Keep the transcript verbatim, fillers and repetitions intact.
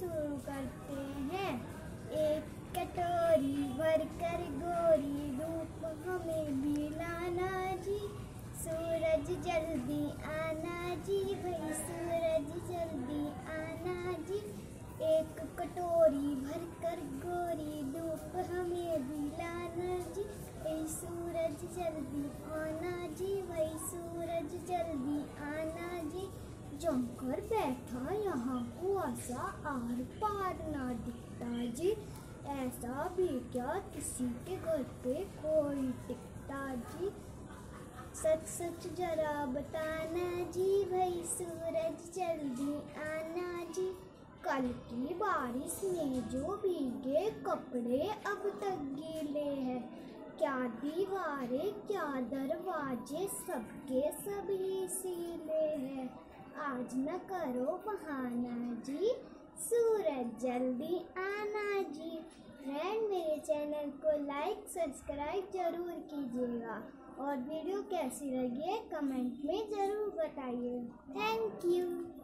शुरू करते हैं। एक कटोरी भर कर गोरी धूप हमें भी लाना जी, सूरज जल्दी आना जी, भाई सूरज जल्दी आना जी। एक कटोरी भर कर गोरी धूप हमें भी लाना जी, भाई सूरज जल्दी आना जी, भाई सूरज जल्दी आना जी। जमकर बैठा यहाँ कुआसा आर पार ना दिखता जी, ऐसा भी क्या किसी के घर पे कोई टिकता जी। सच सच जरा बताना जी, भाई सूरज जल्दी आना जी। कल की बारिश में जो भीगे कपड़े अब तक गीले हैं, क्या दीवारें क्या दरवाजे सबके सभी सीले हैं। आज न करो बहाना जी, सूरज जल्दी आना जी। फ्रेंड, मेरे चैनल को लाइक सब्सक्राइब जरूर कीजिएगा और वीडियो कैसी लगी है कमेंट में ज़रूर बताइए। Thank you.